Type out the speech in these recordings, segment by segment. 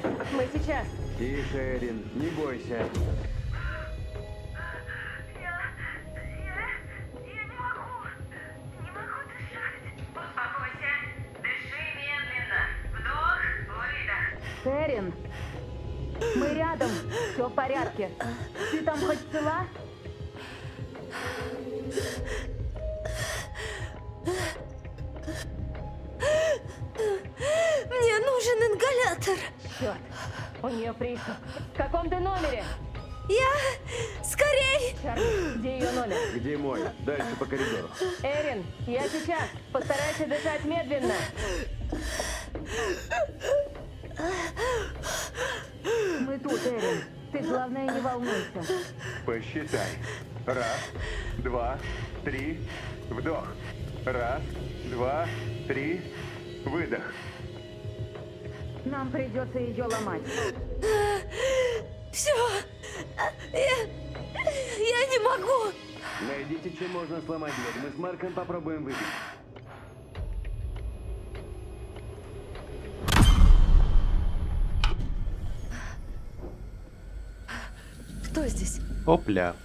Мы сейчас. Тише, Эрин, не бойся. Я не могу. Не могу дышать. Успокойся. Дыши медленно. Вдох, выдох. Эрин, мы рядом. Все в порядке. Ты там хоть цела? Мне нужен ингалятор. Черт, у нее приступ. В каком ты номере? Скорей! Чарли, где ее номер? Где мой? Дальше по коридору. Эрин, я сейчас. Постарайся дышать медленно. Мы тут, Эрин. Ты, главное, не волнуйся. Посчитай. 1, 2, 3. Вдох. 1, 2, 3. Выдох. Нам придется ее ломать. Все. Я не могу. Найдите, чем можно сломать дверь. Мы с Марком попробуем выбить. Кто здесь? Опля.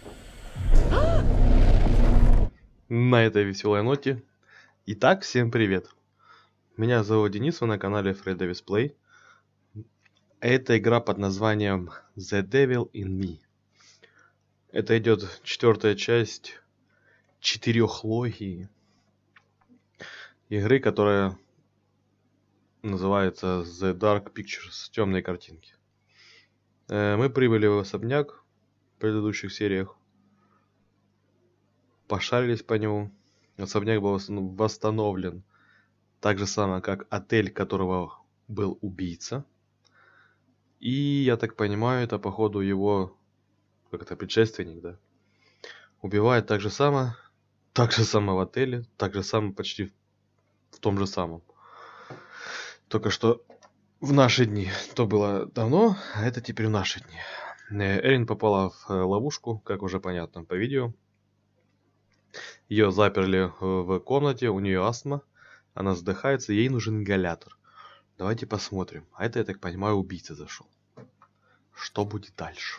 На этой веселой ноте. Итак, всем привет. Меня зовут Денис, вы на канале Fred Davis Play. Это игра под названием The Devil in Me. Это идет 4-я часть 4-логии игры, которая называется The Dark Pictures, темные картинки. Мы прибыли в особняк в предыдущих сериях, пошарились по нему. Особняк был восстановлен так же самое, как отель, которого был убийца. И я так понимаю, это походу его, как это, предшественник, да? Убивает так же самое в отеле, так же самое почти в том же самом. Только что в наши дни. То было давно, а это теперь в наши дни. Эрин попала в ловушку, как уже понятно по видео. Ее заперли в комнате, у нее астма, она задыхается, ей нужен ингалятор. Давайте посмотрим. А это, я так понимаю, убийца зашел. Что будет дальше?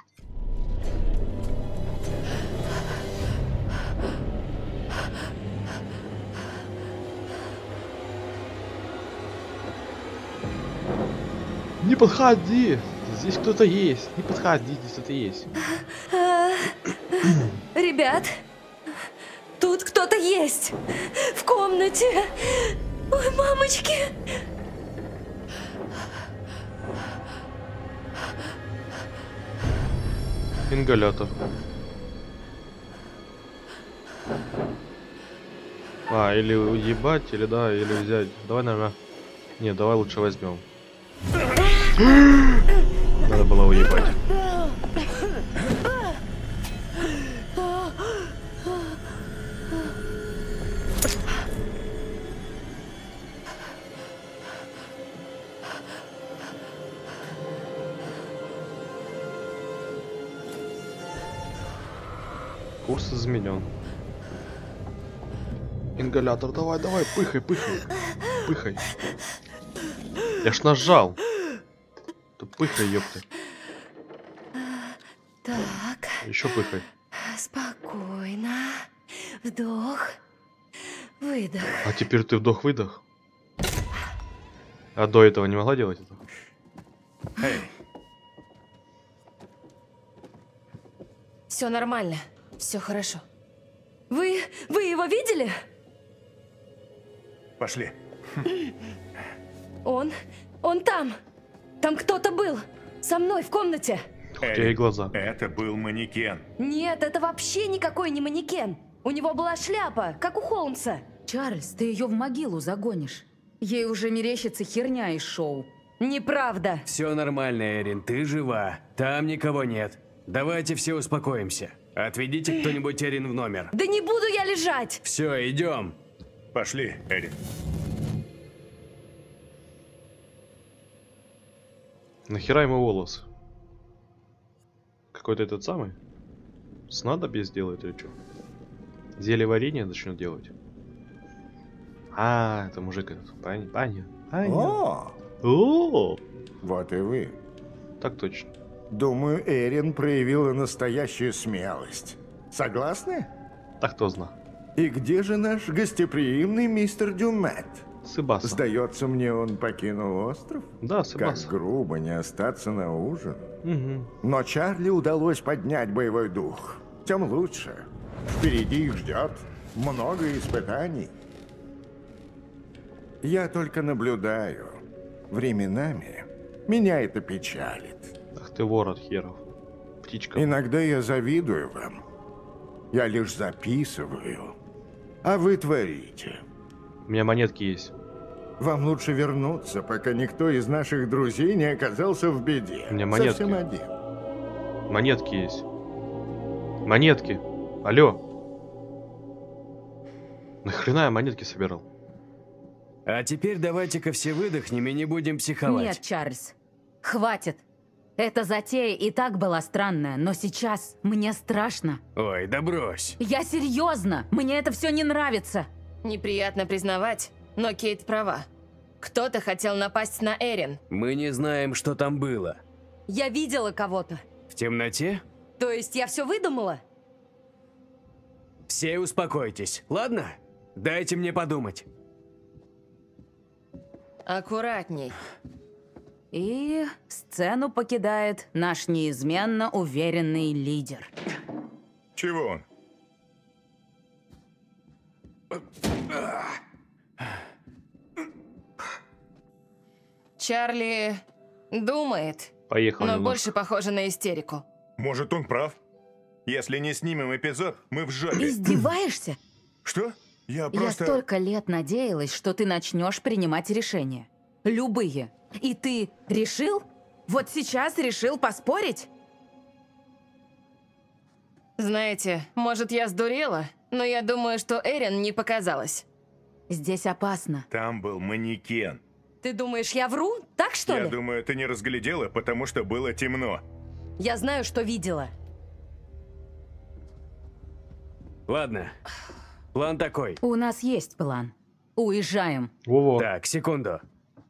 Не подходи! Здесь кто-то есть. Не подходи, здесь кто-то есть. Ребят, тут кто-то есть. В комнате. Ой, мамочки. Ингалятор. Или уебать, или да, или взять. Давай, наверное. Не, давай лучше возьмем. Надо было уебать. Курс изменен. Ингалятор, давай, давай, пыхай, пыхай. Пыхай. Я ж нажал. Ты пыхай, ёпты. Так. Еще пыхай. Спокойно. Вдох. Выдох. А теперь ты вдох-выдох. А до этого не могла делать это? Эй, Все нормально. Все хорошо. Вы его видели? пошли. Он там. Там кто-то был. Со мной в комнате. У тебя и глаза. Это был манекен. Нет, это вообще никакой не манекен. У него была шляпа, как у Холмса. Чарльз, ты ее в могилу загонишь. Ей уже мерещится херня из шоу. Неправда. Все нормально, Эрин, ты жива. Там никого нет. Давайте все успокоимся. Отведите кто-нибудь Эрин в номер. Да не буду я лежать. Все, идем. Пошли, Эрин. Нахера ему волосы? Какой-то этот самый? Снадобье сделает или что? Зелье варенье начнет делать? А, это мужик этот. Понятно. О, О, Вот и вы. так точно. Думаю, Эрин проявила настоящую смелость. Согласны? Так кто знает. И где же наш гостеприимный мистер Дюмет? Сыбаса. Сдается мне, он покинул остров? Да, Как Сыбаса. грубо не остаться на ужин. Угу. Но Чарли удалось поднять боевой дух. Тем лучше. Впереди их ждет много испытаний. Я только наблюдаю. Временами меня это печалит. Ах ты ворот херов. Птичка. Иногда я завидую вам. Я лишь записываю. А вы творите. У меня монетки есть. Вам лучше вернуться, пока никто из наших друзей не оказался в беде. У меня монетки. Совсем один. Монетки есть. Монетки. Алло. Нахрена я монетки собирал? А теперь давайте-ка все выдохнем и не будем психовать. Нет, Чарльз, хватит. Эта затея и так была странная, но сейчас мне страшно. Ой, да брось. Я серьезно, мне это все не нравится. Неприятно признавать, но Кейт права. Кто-то хотел напасть на Эрин. Мы не знаем, что там было. Я видела кого-то. В темноте? То есть я все выдумала? Все успокойтесь, ладно? Дайте мне подумать. Аккуратней. И сцену покидает наш неизменно уверенный лидер. Чего он? Чарли думает, Поехал но немножко. больше похоже на истерику. Может, он прав? Если не снимем эпизод, мы в жопе. Издеваешься? Что? Я Я просто... столько лет надеялась, что ты начнешь принимать решения. Любые. И ты решил? Вот сейчас решил поспорить? Знаете, может, я сдурела, но я думаю, что Эрин не показалась. Здесь опасно. Там был манекен. Ты думаешь, я вру? Так что Я ли? думаю, ты не разглядела, потому что было темно. Я знаю, что видела. Ладно. План такой. У нас есть план. Уезжаем. Во-во. Так, секунду.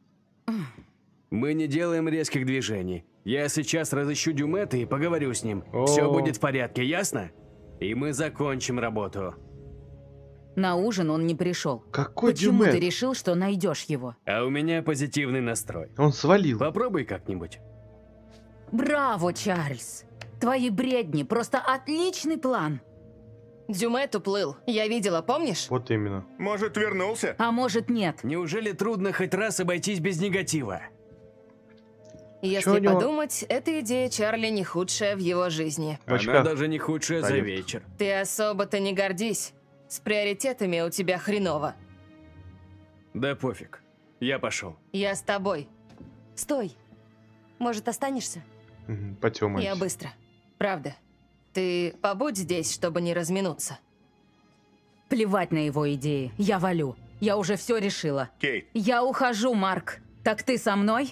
Мы не делаем резких движений. Я сейчас разыщу Дюмета и поговорю с ним. Все О. будет в порядке, ясно? И мы закончим работу. На ужин он не пришел. Какой Почему Дюмет? ты решил, что найдешь его? А у меня позитивный настрой. Он свалил. Попробуй как-нибудь. Браво, Чарльз! Твои бредни, просто отличный план. Дюмет уплыл. Я видела, помнишь? Вот именно. Может, вернулся? А может, нет? Неужели трудно хоть раз обойтись без негатива? Чё у Если него? подумать, эта идея Чарли не худшая в его жизни. В Она очках. даже не худшая за Ходит. вечер. Ты особо-то не гордись. С приоритетами у тебя хреново. Да пофиг. Я пошел. Я с тобой. Стой. Может, останешься? Потемать. Я быстро. Правда. Ты побудь здесь, чтобы не разминуться. Плевать на его идеи. Я валю. Я уже все решила. Кейт, Я ухожу, Марк. Так ты со мной?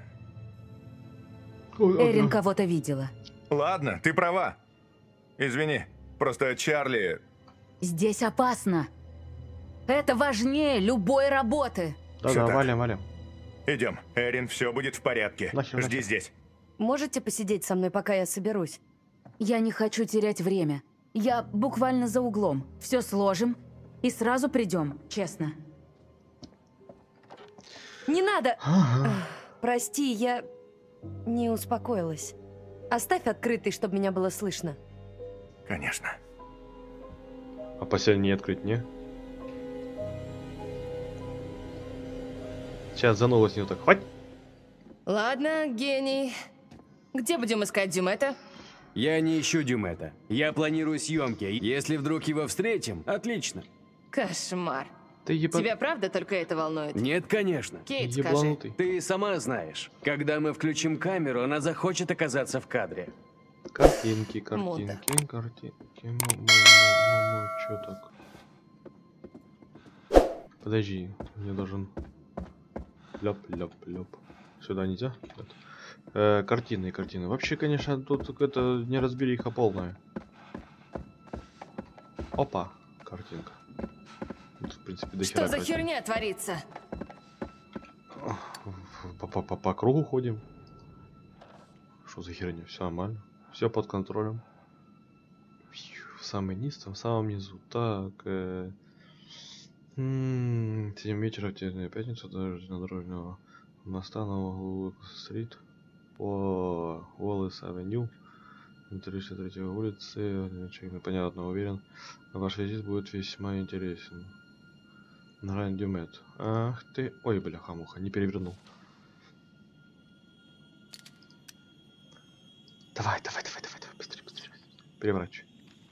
Ой, Эрин ага. кого-то видела. ладно, ты права. Извини, просто Чарли... Здесь опасно. Это важнее любой работы. Да-да, Всё так. валим. Идем, Эрин, все будет в порядке. Нахер, Жди нахер. здесь. Можете посидеть со мной, пока я соберусь? Я не хочу терять время. Я буквально за углом. Все сложим и сразу придем, честно. Не надо! Ага. Прости, я не успокоилась. Оставь открытый, чтобы меня было слышно. Конечно. А последний не открыть, не? Сейчас за новость не так. Хватит. Ладно, гений. Где будем искать Дюмета? Я не ищу Дюмета. Я планирую съемки. Если вдруг его встретим, отлично. Кошмар. Ты еба... Тебя правда только это волнует? Нет, конечно. Кейт, скажи. ебланутый. Ты сама знаешь, когда мы включим камеру, она захочет оказаться в кадре. Картинки. Мудак. Чё так? Подожди, мне должен... Ляп. Сюда нельзя? Картины. Вообще, конечно, тут это неразбериха полная. Опа, картинка. Тут, в принципе, до Что хера за картин. херня творится? по кругу ходим. Что за херня? Все нормально. Все под контролем. В самый низ, там в самом низу. Так. 7 вечера в пятницу на дорожного моста на углу стрит. По Уоллес Авеню. 33 улицы. Непонятно, уверен. Ваш визит будет весьма интересен. Гранд Дюмет. Ах ты. Ой, бляха-муха, не перевернул. Давай, быстрее. Переворачивай.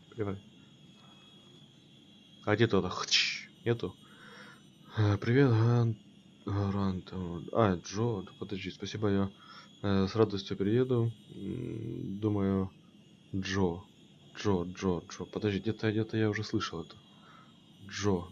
А где тот? Нету? Привет, Грант. А, Джо, подожди, спасибо, я с радостью приеду. Думаю, Джо. Подожди, где-то я уже слышал это. Джо.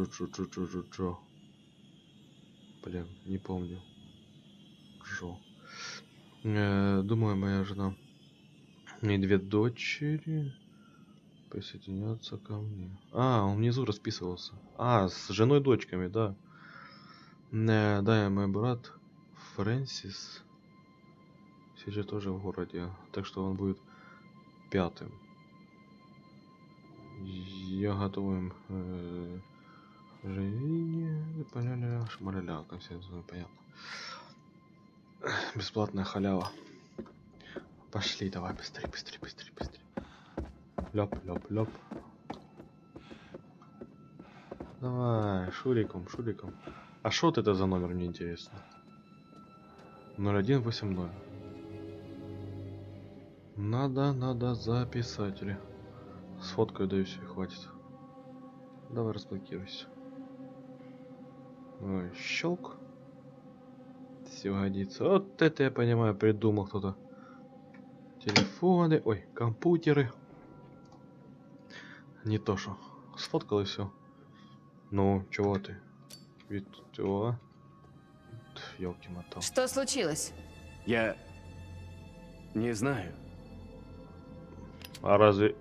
Блин, не помню. Джо. Думаю, моя жена и 2 дочери присоединятся ко мне. А, он внизу расписывался. А, с женой и дочками, да. Да, мой брат Фрэнсис сейчас тоже в городе, так что он будет 5-м. Я готов им жене, шмаляля, как все это понятно. Бесплатная халява. Пошли, давай, быстрее. Лёп. Давай, шуриком. А что это за номер, мне интересно? 0180. Надо записать. Сфоткаю, да и все, хватит. Давай разблокируйся. Ой, щелк. Все годится. Вот это я понимаю, придумал кто-то. Телефоны, ой, компьютеры. Не то что. Сфоткал и все. Ну, чего ты? Вид чего? Ёлки-мотал. Что случилось? Я не знаю. А разве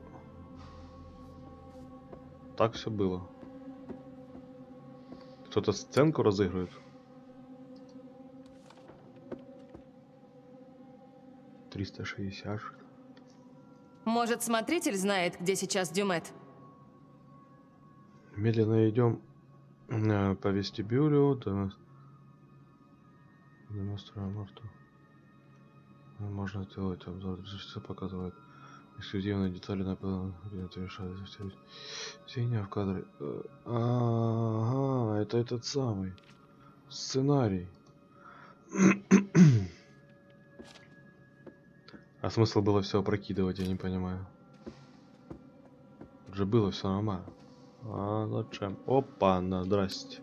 так все было? Кто-то сценку разыгрывает? 360. Может, смотритель знает, где сейчас Дюмет? Медленно идем по вестибюлю до марта. Можно сделать обзор. Что показывает эксклюзивные детали на синяя в кадре. Ага, это этот самый сценарий. А смысл было все опрокидывать, я не понимаю. Уже было все нормально. А зачем? Опа, на, здрасте.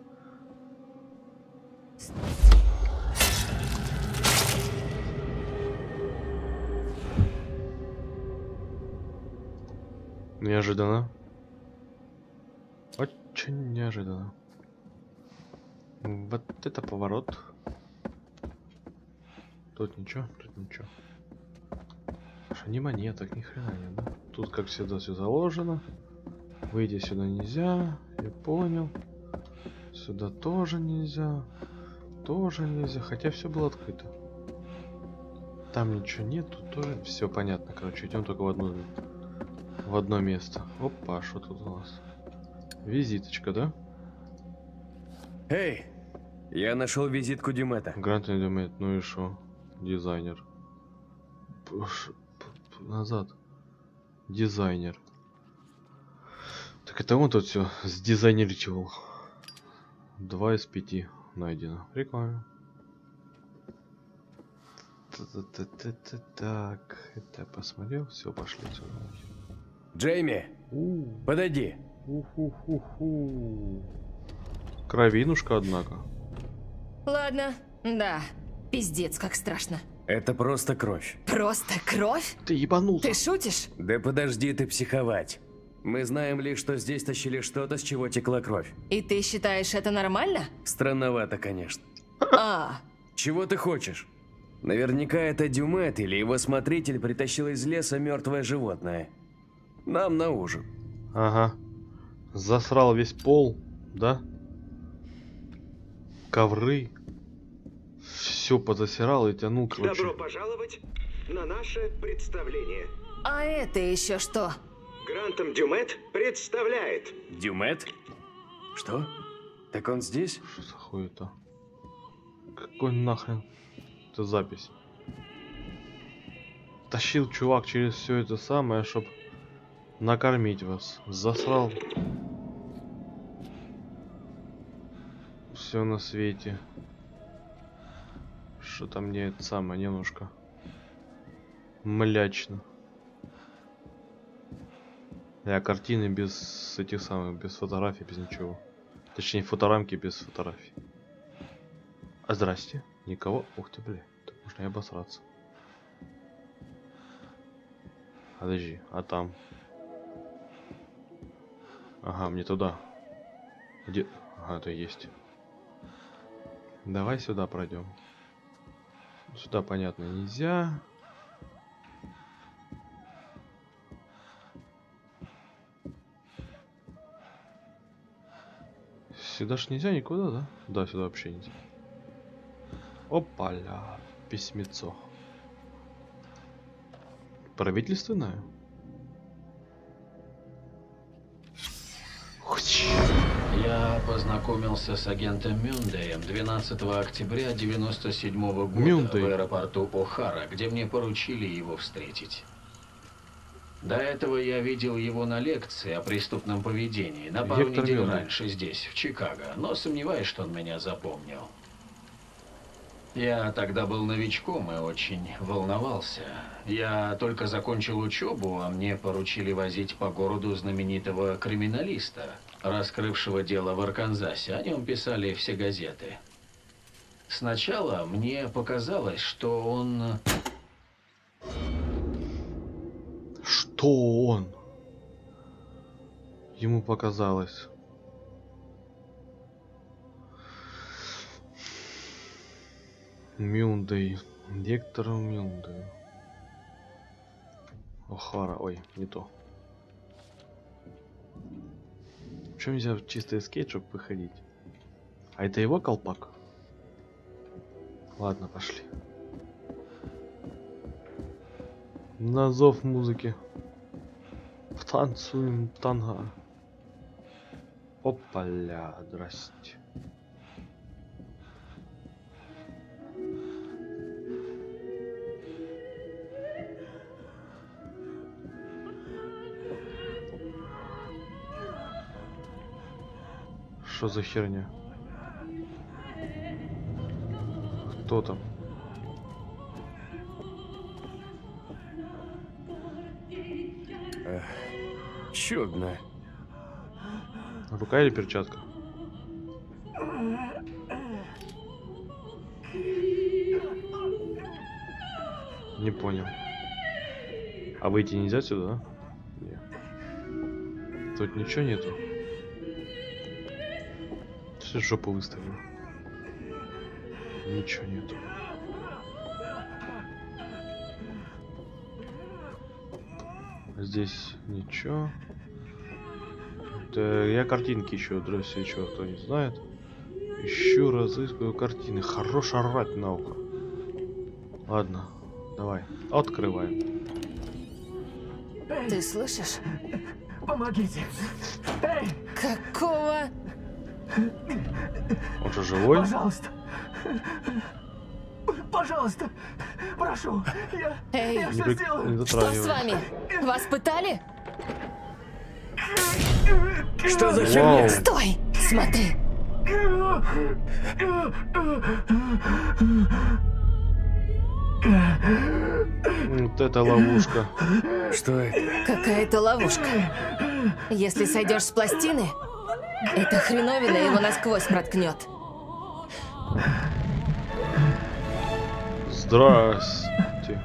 Неожиданно. Очень неожиданно. Вот это поворот. Тут ничего. Ни монеток, ни хрена нет, да? Тут, как всегда, все заложено. Выйти сюда нельзя, я понял. Сюда тоже нельзя. Хотя все было открыто. Там ничего нет, тут тоже все понятно. Короче, идем только в одно место. Опа, что тут у нас? Визиточка, да? Эй, я нашел визитку Дюмета. Грант Дюмет, ну и шо? Дизайнер. Назад. Дизайнер. Так это он тут все сдизайнеричивал. 2 из 5 найдено. Прикольно. Так, это я посмотрел. Все, пошли отсюда. Джейми, подойди. Кровинушка, однако. Ладно, да. Пиздец, как страшно. Это просто кровь. Просто кровь? Ты ебанулся. Ты шутишь? Да подожди ты психовать. Мы знаем лишь, что здесь тащили что-то, с чего текла кровь. И ты считаешь это нормально? Странновато, конечно. А, Чего ты хочешь? Наверняка это Дюмет или его смотритель притащил из леса мертвое животное. Нам на ужин. Ага. Засрал весь пол, да? Ковры. все позасирал и тянул, короче. Добро пожаловать на наше представление. А это еще что? Грантом Дюмет представляет. Дюмет? Что? Так он здесь? Что за хуета? Какой нахрен? Это запись. Тащил чувак через все это самое, чтоб накормить вас. Засрал все на свете. Что-то мне это самое немножко млячно. Я картины без этих самых, без фотографий, без ничего. Точнее, фоторамки без фотографий. А здрасте. Никого? Ух ты, бля. Так можно и обосраться. Подожди, а там? Ага, мне туда. Где? Ага, это есть. Давай сюда пройдем. Сюда, понятно, нельзя. Сюда ж нельзя никуда, да? Да, сюда вообще нельзя. Опа-ля, письмецо. Правительственное? Я познакомился с агентом Мюндеем 12 октября 1997 года Мюндей. в аэропорту О'Хара, где мне поручили его встретить. До этого я видел его на лекции о преступном поведении на пару Вектор недель Мюндей. раньше здесь, в Чикаго, но сомневаюсь, что он меня запомнил. Я тогда был новичком и очень волновался. Я только закончил учебу, а мне поручили возить по городу знаменитого криминалиста, раскрывшего дело в Арканзасе. О нем писали все газеты. Сначала мне показалось, что он... Что он? Ему показалось. Мюндей. Вектор Мюндей. О'Хара. Ой, не то. Почему нельзя в чистый скейт, чтобы выходить? А это его колпак? Ладно, пошли. На зов музыки. Танцуем танго. Опа-ля, здрасте. Что за херня? Кто там? Чудно. Рука или перчатка? Не понял. А выйти нельзя сюда, да? Нет. Тут ничего нету. Все жопу выставил. Ничего нету. Здесь ничего. Да, я картинки ищу. Здравствуйте, еще кто не знает. Ищу, разыскиваю картины. Хорош орать на ухо. Ладно, давай. Открываем. Ты слышишь? Помогите! Эй! Какого? Он же живой? Пожалуйста! Пожалуйста! Прошу! Эй, я все сделаю! Не что с вами? Вас пытали? Что за херня? Стой! Смотри! Вот это ловушка. Что это? Какая-то ловушка. Если сойдешь с пластины, эта хреновина его насквозь проткнет. Здрасте.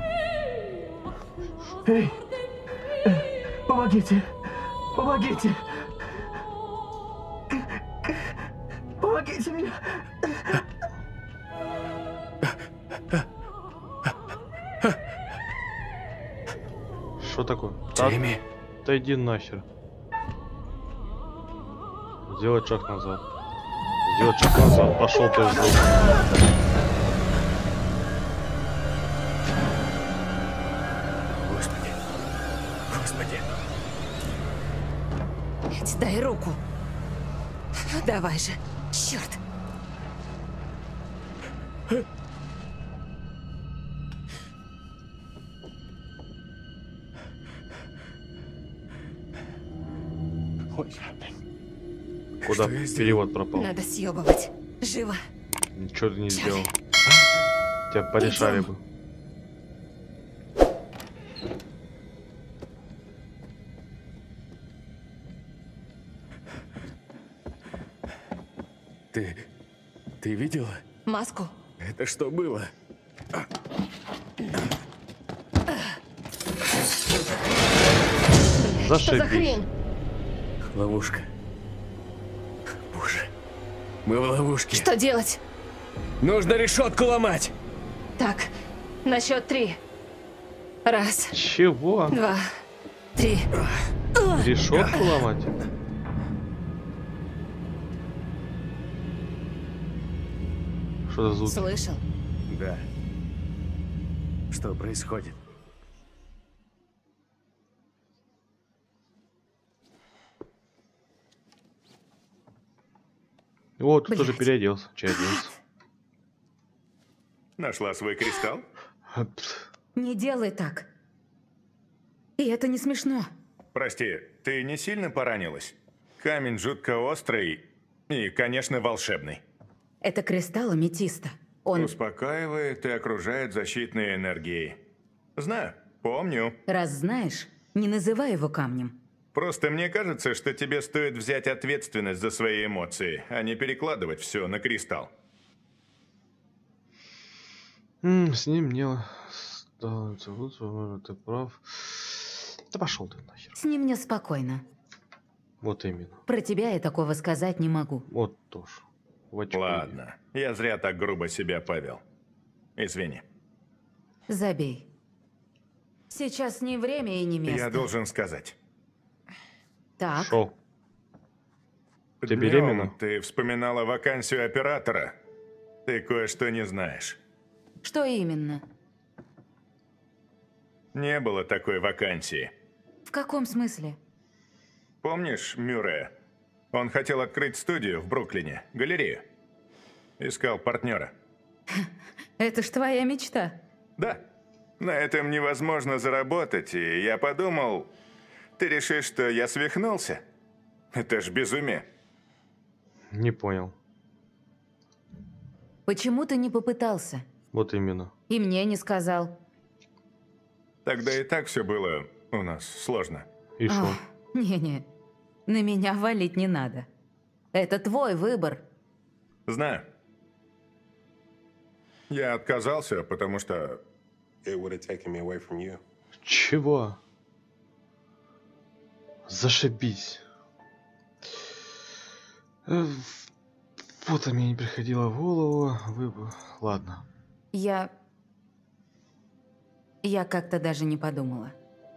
Эй! Помогите! Помогите! Помогите мне! Что такое? Джейми. Да иди нахер. Сделать шаг назад. Сделать шаг назад. Пошел ты. Дай руку. Давай же. Черт. Куда перевод пропал? Надо съебывать. Живо. Ничего ты не сделал. Тебя порешали бы. Ты видела? Маску. Это что было? Что за хрень? Ловушка. Боже. Мы в ловушке. Что делать? Нужно решетку ломать. Так, на счет 3. 1. Чего? 2, 3. Решетку ломать? Что за звук? Слышал? Да. Что происходит? Вот, тут тоже переоделся. Че оделся? Нашла свой кристалл? Не делай так. И это не смешно. Прости, ты не сильно поранилась? Камень жутко острый и, конечно, волшебный. Это кристалл аметиста. Он... Успокаивает и окружает защитной энергией. Знаю, помню. Раз знаешь, не называй его камнем. Просто мне кажется, что тебе стоит взять ответственность за свои эмоции, а не перекладывать все на кристалл. С ним не... Ты прав. Да пошел ты нахер. С ним мне спокойно. Вот именно. Про тебя я такого сказать не могу. Вот тоже. Ладно, я зря так грубо себя повел. Извини. Забей. Сейчас не время и не место. Я должен сказать. Так. Шо? Ты Днём беременна? ты вспоминала вакансию оператора. Ты кое-что не знаешь. Что именно? Не было такой вакансии. В каком смысле? Помнишь Мюррея? Он хотел открыть студию в Бруклине, галерею. Искал партнера. Это ж твоя мечта. Да. На этом невозможно заработать, и я подумал, ты решишь, что я свихнулся? Это ж безумие. Не понял. Почему ты не попытался? Вот именно. И мне не сказал. Тогда и так все было у нас сложно. И шо? Не-не, на меня валить не надо. Это твой выбор. Знаю. Я отказался, потому что... Чего? Зашибись. Вот мне не приходило в голову. Ладно. Я как-то даже не подумала.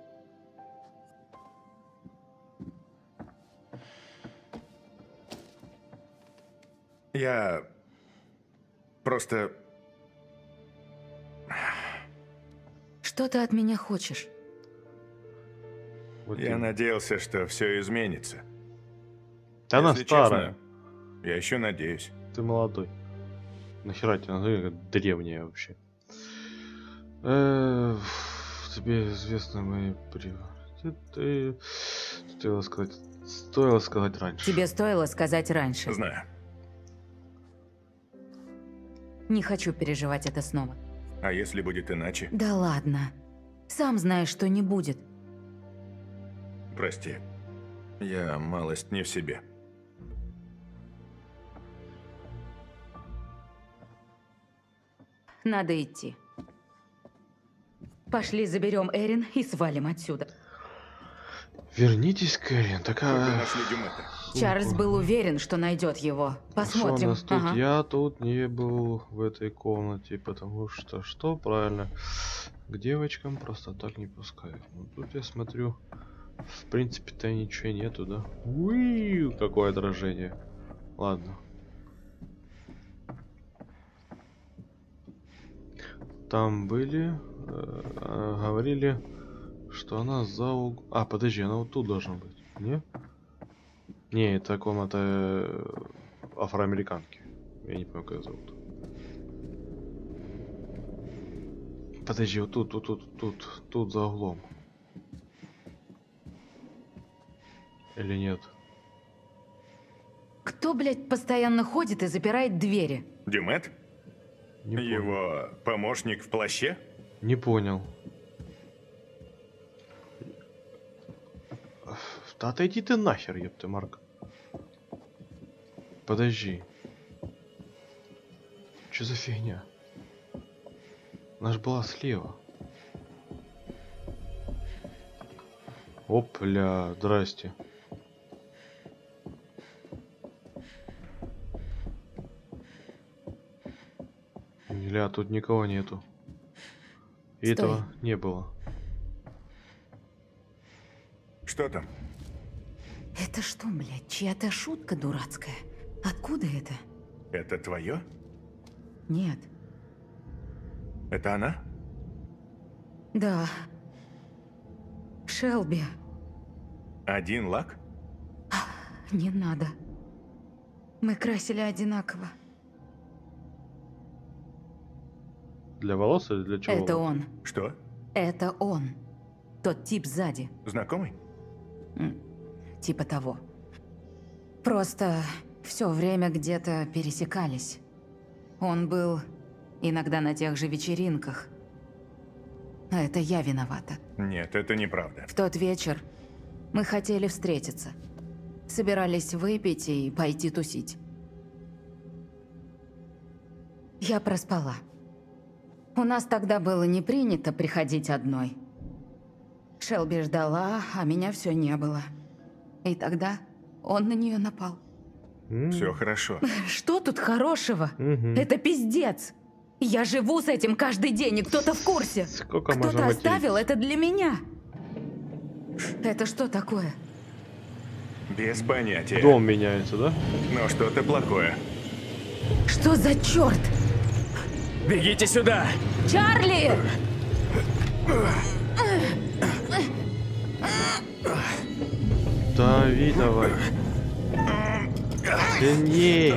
Я просто... Что ты от меня хочешь? Вот я надеялся, что все изменится. Да она Если старая. честно, я еще надеюсь. Ты молодой. Нахера тебе она древняя вообще. Тебе известны мои приоритеты. Стоило сказать раньше. Тебе стоило сказать раньше. Знаю. Не хочу переживать это снова. А если будет иначе? Да ладно. Сам знаешь, что не будет. Прости. Я малость не в себе. Надо идти. Пошли заберем Эрин и свалим отсюда. Вернитесь, Кэрин. Такая... нашли Дюмета. Чарльз был уверен, что найдет его. Посмотрим. Что у нас тут? Ага. Я тут не был в этой комнате, потому что что правильно? К девочкам просто так не пускают. Ну тут я смотрю, в принципе-то ничего нету, да? Уи, какое отражение. Ладно. Там были, говорили, что она за угол. А, подожди, она вот тут должна быть, не? Не, это комната афроамериканки. Я не помню, как ее зовут. Подожди, вот тут за углом. Или нет? Кто, блядь, постоянно ходит и запирает двери? Дюмет? Не понял. Его помощник в плаще? Не понял. Да отойди ты нахер, ёпты, Марк. Подожди. Что за фигня? Она ж была слева. Опля, здрасте. Ля, тут никого нету. И этого не было. Что там? Это что, блядь, чья-то шутка дурацкая? Откуда это? Это твое? Нет. Это она? Да. Шелби. Один лак? Не надо. Мы красили одинаково. Для волос или для чего? Это он. Что? Это он. Тот тип сзади. Знакомый? Типа того. Просто все время где-то пересекались. Он был иногда на тех же вечеринках. А это я виновата. Нет, это неправда. В тот вечер мы хотели встретиться. Собирались выпить и пойти тусить. Я проспала. У нас тогда было не принято приходить одной. Шелби ждала, а меня все не было. И тогда он на нее напал. Все хорошо. Что тут хорошего? Это пиздец. Я живу с этим каждый день, и кто-то в курсе. Кто-то оставил это для меня. Это что такое? Без понятия. Дом меняется, да? Но что-то плохое. Что за черт? Бегите сюда! Чарли! Дави, давай. Сильней.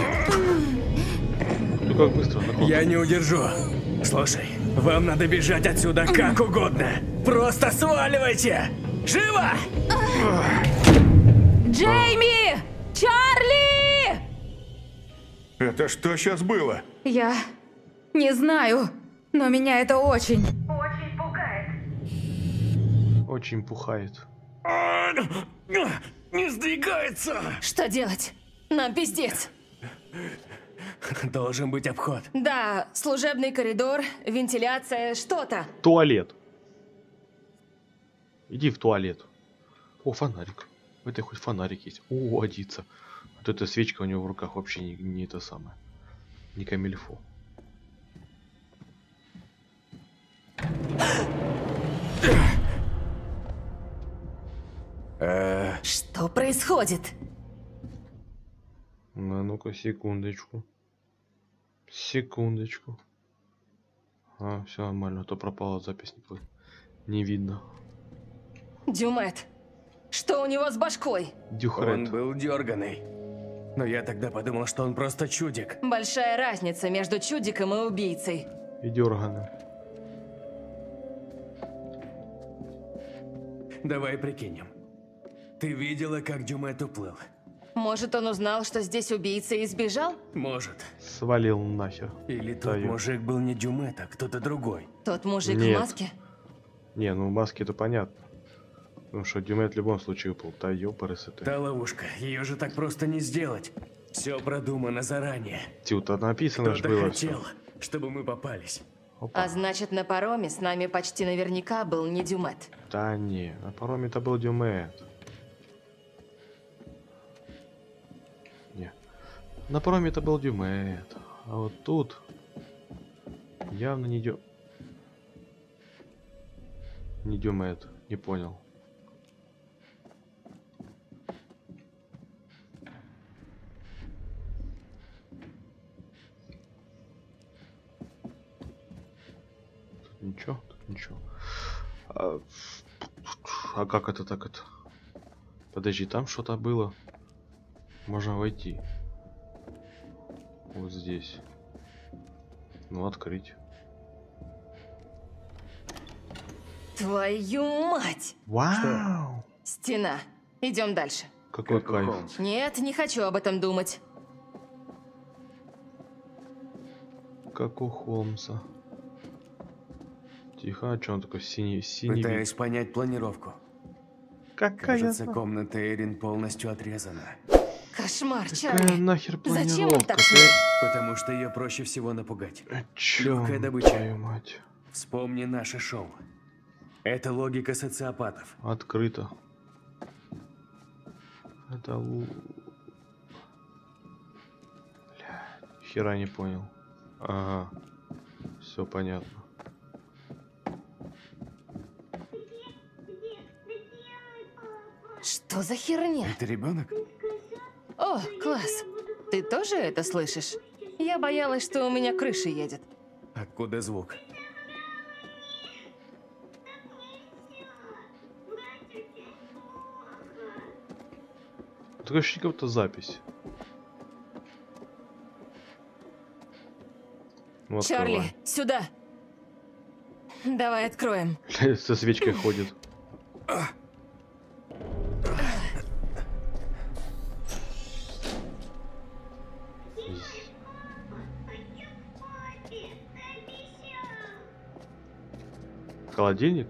Ну как быстро? Я не удержу. Слушай, вам надо бежать отсюда как угодно. Просто сваливайте! Живо! Джейми! Чарли! Это что сейчас было? Я не знаю, но меня это очень... Очень пугает. Очень пухает. Не сдвигается! Что делать? Нам пиздец. Должен быть обход. Да, служебный коридор, вентиляция, что-то. Туалет. Иди в туалет. О, фонарик. В этой хоть фонарик есть. О, годится. Вот эта свечка у него в руках вообще не это самое. Не камильфо. Что происходит? Ну-ка, секундочку. Секундочку. А, все нормально, а то пропала запись, не видно. Дюмет, что у него с башкой? Дюхрет. Он был дерганый. Но я тогда подумал, что он просто чудик. Большая разница между чудиком и убийцей. И дерганый. Давай прикинем. Ты видела, как Дюмет уплыл? Может, он узнал, что здесь убийца и сбежал? Может. Свалил нахер. Или тот мужик был не Дюмет, а кто-то другой. Тот мужик Нет. в маске? Не, ну в маске это понятно. Потому что Дюмет в любом случае уплыл. Да ёпарасы ты. Та ловушка, ее же так просто не сделать. Все продумано заранее. Тут написано же Кто-то было хотел, все. чтобы мы попались. А значит, на пароме с нами почти наверняка был не Дюмет. Да не, на пароме это был Дюмет. Не. На пароме это был Дюмет. А вот тут явно не Не Дюмет. Не понял. Тут ничего, тут ничего. А как это так это? Подожди, там что-то было. Можно войти. Вот здесь. Ну, открыть. Твою мать! Вау! Стена. Идем дальше. Какой кайф. Нет, не хочу об этом думать. Как у Холмса. Тихо, а что он такой синий? Пытаюсь понять планировку. Какая? Кажется, комната Эрин полностью отрезана. Кошмар, Какая Чарли. нахер Зачем он так планировка? Потому что ее проще всего напугать. Чё, Легкая добыча. твою мать? Вспомни наше шоу. Это логика социопатов. Открыто. Это хера не понял. Ага. Все понятно. Что за херня? Это ребенок? О, класс. Ты тоже это слышишь? Я боялась, что у меня крыша едет. Откуда звук? Такое ощущение, как будто запись. Ну, Чарли, открываем. сюда. Давай откроем. Со свечкой ходит. Холодильник?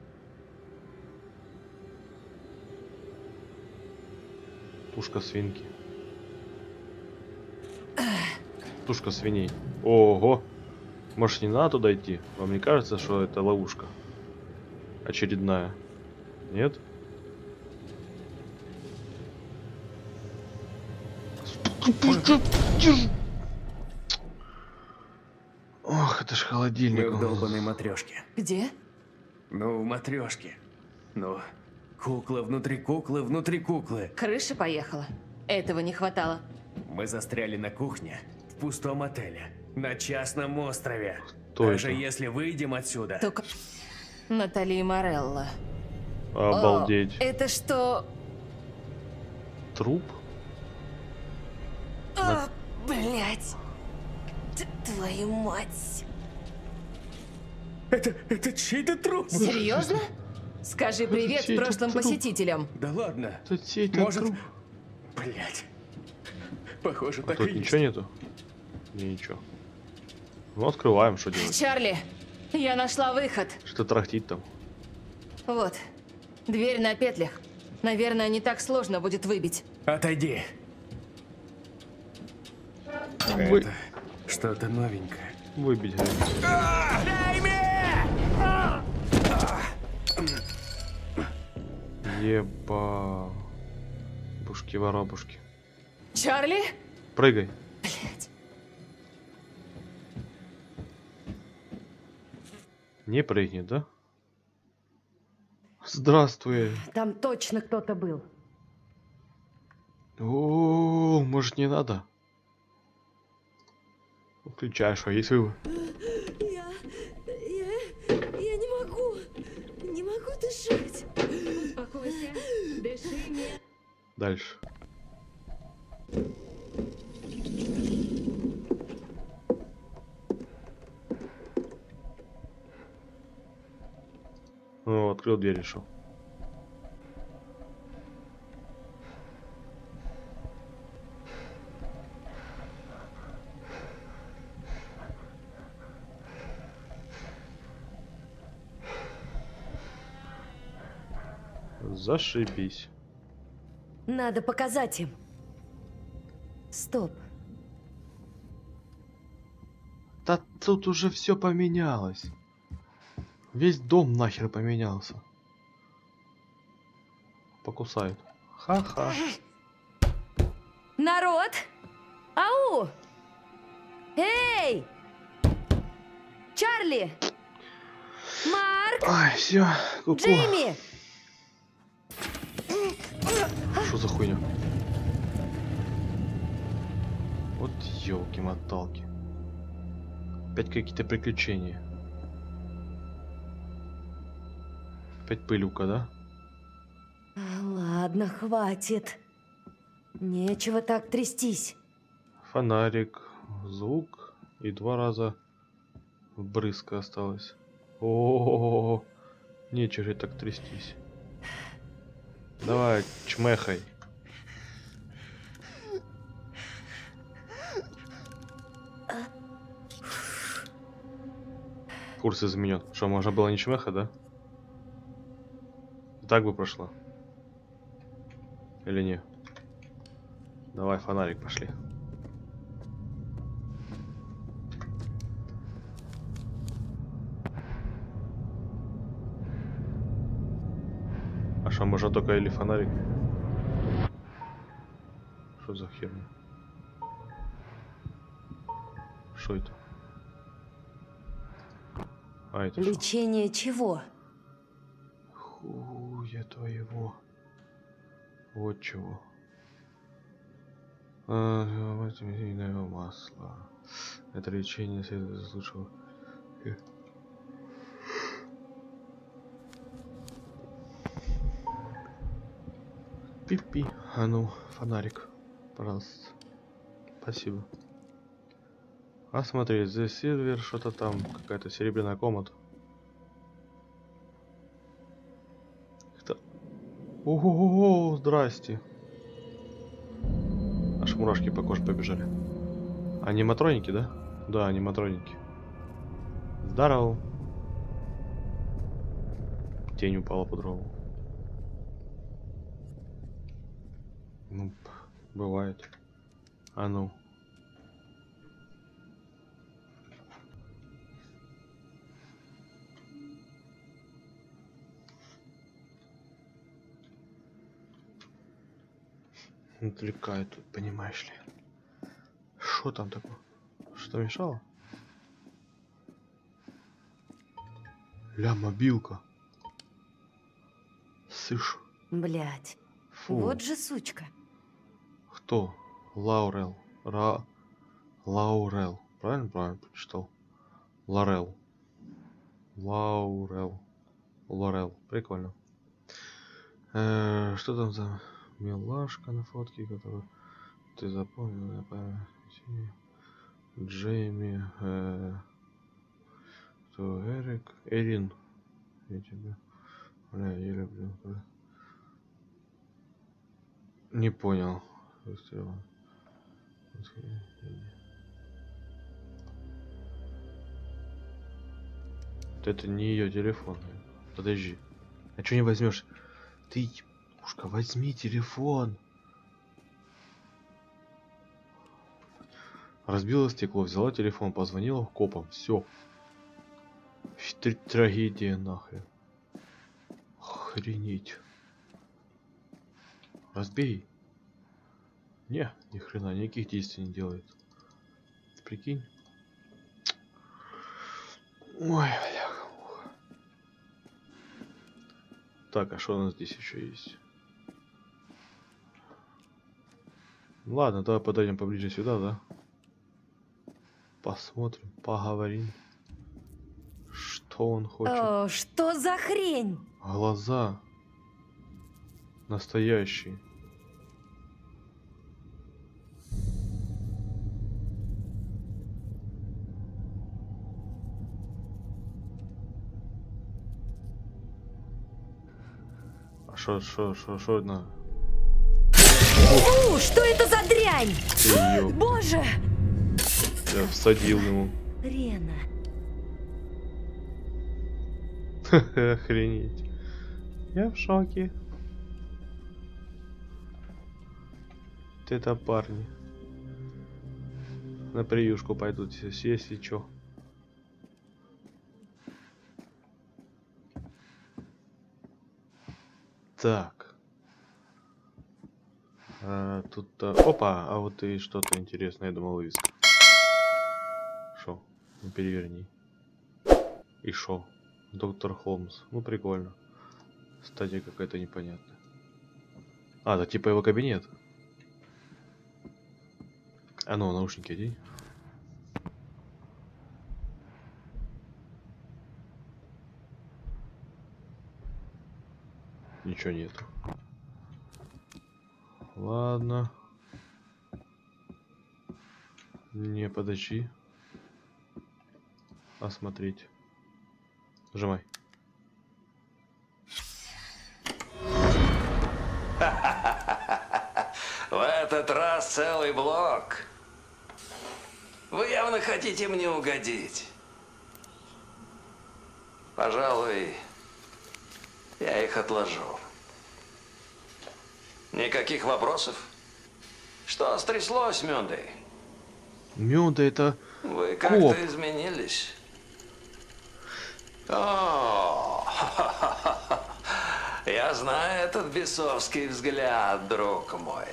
Тушка свинки. Тушка свиней. Ого! Может, не надо туда идти? Вам не кажется, что это ловушка? Очередная. Нет? Ох, это ж холодильник. Мы в долбанной матрешке. Где? Ну, в матрешке. Ну, кукла внутри куклы внутри куклы. Крыша поехала. Этого не хватало. Мы застряли на кухне в пустом отеле. На частном острове. Кто Даже это? если выйдем отсюда. Только... Натали Морелло. Обалдеть. О, это что? Труп? О, блять. Твою мать. Это чей-то труп? Серьезно? Скажи привет чей-то прошлым труп. посетителям. Да ладно. Это чей-то Может... труп. Блять. Похоже, А так тут и есть. ничего нету? Ничего. Ну, открываем, что делать? Чарли, я нашла выход. Что трахтит там? Вот. Дверь на петлях. Наверное, не так сложно будет выбить. Отойди. Вы- Это что-то новенькое. Выбить. Еба. Бушки-воробушки. Чарли? Прыгай. Блять. Не прыгнет, да? Здравствуй. Там точно кто-то был. О, может, не надо? Включаешь, а если вы... Я не могу. Не могу дышать. Успокойся. Дыши медленно. Дальше. О, открыл дверь, решил. Зашибись. Надо показать им. Стоп. Да тут уже все поменялось. Весь дом нахер поменялся. Покусают. Ха-ха. Народ! Ау! Эй! Чарли! Марк! Ай, все, ку-ку. Джейми! Что за хуйня? Вот елки-моталки. Опять какие-то приключения. Опять пылюка, да? Ладно, хватит. Нечего так трястись. Фонарик, звук и 2 раза брызга осталось. О, нечего так трястись. Давай, чмехай. Курс изменен. Что, можно было не чмеха, да? Так бы прошло. Или не? Давай, фонарик, пошли. А что, можно только или фонарик? Что за херня? Что это? А, это Лечение чего? Хуя твоего. Вот чего. Мириное масло. Это лечение лучшего. Пипи. А ну, фонарик. Пожалуйста. Спасибо. А смотри, здесь сервер, что-то там, какая-то серебряная комната. Кто? Ого, здрасте. Аж мурашки по коже побежали. Аниматроники, да? Да, аниматроники. Здорово. Тень упала под дорогу. Ну, бывает. А ну. Отвлекает тут, понимаешь ли. Что там такое? Что мешало? Ля, мобилка. Слышь. Блять. Фу. Вот же сучка. Кто? Лаурел. Лаурел. Правильно прочитал? Лорел. Лорел. Прикольно. Что там за милашка на фотке, которую ты запомнил? Я помню. Джейми. Кто? Эрик. Эрин. Я тебя. Бля, я люблю. Не понял. Это не ее телефон. Подожди. А что не возьмешь? Ты, ушка, возьми телефон. Разбила стекло, взяла телефон, позвонила копам. Все. Трагедия нахрен. Охренеть. Разбей. Не, ни хрена, никаких действий не делает. Прикинь. Ой, бляха. Так, а что у нас здесь еще есть? Ладно, давай подойдем поближе сюда, да? Посмотрим, поговорим. Что он хочет? О, что за хрень? Глаза. Настоящие. А что на? Фу, что это за дрянь? Боже! Я всадил ему. Рена. Охренеть. Я в шоке. Это парни. На приюшку пойдут, если чё. Так. Тут... Опа, а вот и что-то интересное, я думал, вывеска. Шо? Ну, переверни. И шо? Доктор Холмс. Ну, прикольно. Стадия какая-то непонятная. А, это типа его кабинет. А ну, наушники одень. Ничего нету. Ладно. Не, подожди. Осмотреть. Нажимай. В этот раз целый блок. Вы явно хотите мне угодить. Пожалуй, я их отложу. Никаких вопросов? Что стряслось, Мюндей? Мюнда это Вы коп. как-то изменились. О, я знаю этот бесовский взгляд, друг мой.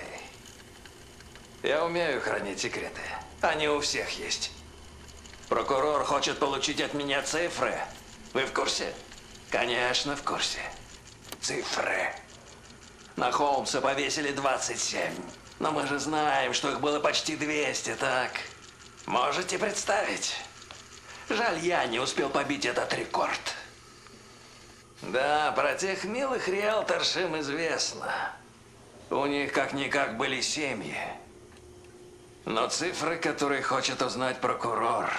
Я умею хранить секреты. Они у всех есть. Прокурор хочет получить от меня цифры. Вы в курсе? Конечно, в курсе. Цифры. На Холмса повесили 27. Но мы же знаем, что их было почти 200, так? Можете представить? Жаль, я не успел побить этот рекорд. Да, про тех милых риэлторш им известно. У них как-никак были семьи. Но цифры, которые хочет узнать прокурор...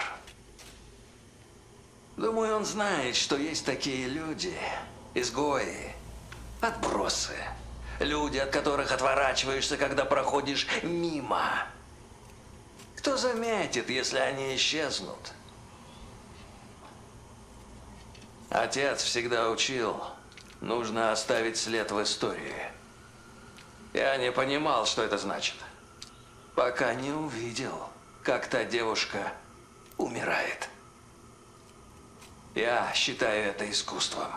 Думаю, он знает, что есть такие люди. Изгои. Отбросы. Люди, от которых отворачиваешься, когда проходишь мимо. Кто заметит, если они исчезнут? Отец всегда учил, нужно оставить след в истории. Я не понимал, что это значит, пока не увидел, как та девушка умирает. Я считаю это искусством.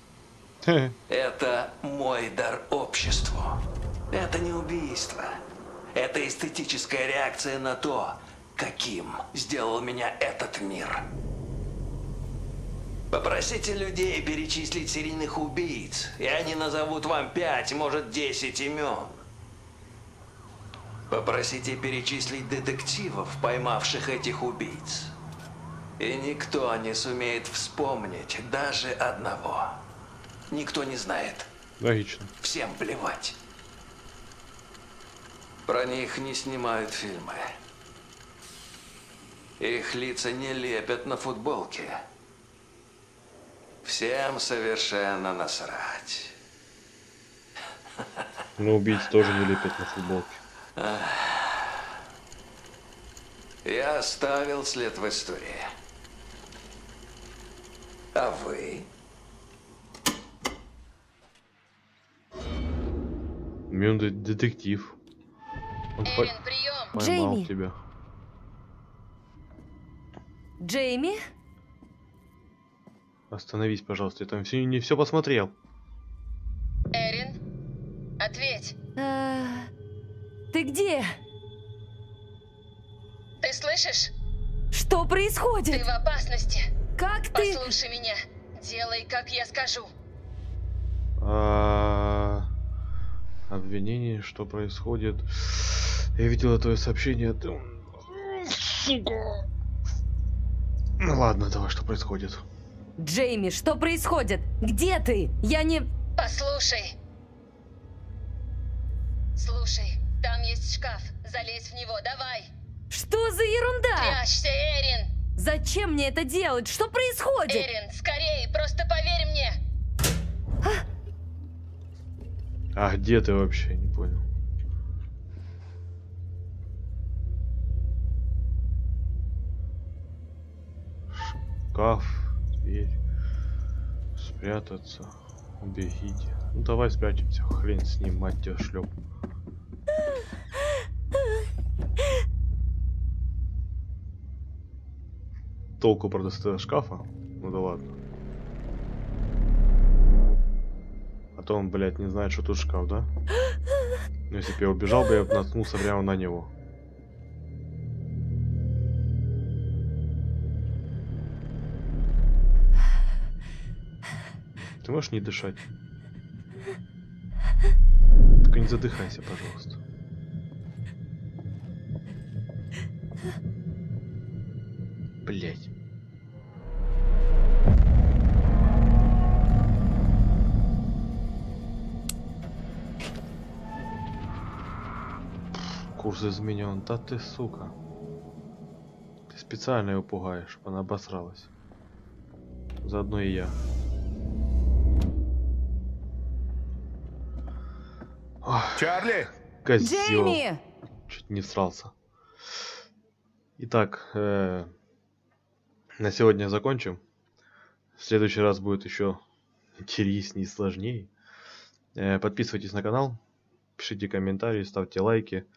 Это мой дар обществу. Это не убийство. Это эстетическая реакция на то, каким сделал меня этот мир. Попросите людей перечислить серийных убийц, и они назовут вам 5, может 10 имен. Попросите перечислить детективов, поймавших этих убийц. И никто не сумеет вспомнить даже одного. Никто не знает. Логично. Всем плевать. Про них не снимают фильмы. Их лица не лепят на футболке. Всем совершенно насрать. Но убийц тоже не лепят на футболке. Я оставил след в истории. А вы? Мюнда детектив. Он Эрин, прием! поймал Джейми. тебя. Джейми? Остановись, пожалуйста, я там не все посмотрел. Эрин, ответь. Ты где? Ты слышишь? Что происходит? Ты в опасности. Как ты? Послушай меня. Делай, как я скажу. Обвинение, что происходит? Я видел твое сообщение. Сука. Ну ладно, давай, что происходит? Джейми, что происходит? Где ты? Я не... Послушай. Слушай, там есть шкаф. Залезь в него, давай. Что за ерунда? Прячься, Эрин. Зачем мне это делать? Что происходит? Эрин, скорее, просто поверь мне. А где ты вообще? Не понял. Шкаф, дверь. Спрятаться. Убегите. Ну давай спрячемся. Хрен с ним, мать тебя шлеп. Толку, правда, с этого шкафа? Ну да ладно. А то он, блядь, не знает, что тут шкаф, да? Ну, если бы я убежал бы, я бы наткнулся прямо на него. Ты можешь не дышать? Только не задыхайся, пожалуйста. Блять. Курс изменен. Да ты, сука. Ты специально ее пугаешь, чтобы она обосралась. Заодно и я. Ох, Чарли! козёл. Джейми! Чуть не всрался. Итак, на сегодня закончим. В следующий раз будет еще интереснее и сложнее. Подписывайтесь на канал, пишите комментарии, ставьте лайки.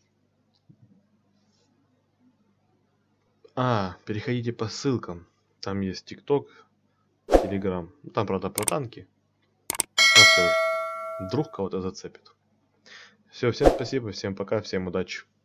Переходите по ссылкам. Там есть ТикТок, Телеграм. Там, правда, про танки. Но все же, вдруг кого-то зацепит. Все, всем спасибо, всем пока, всем удачи.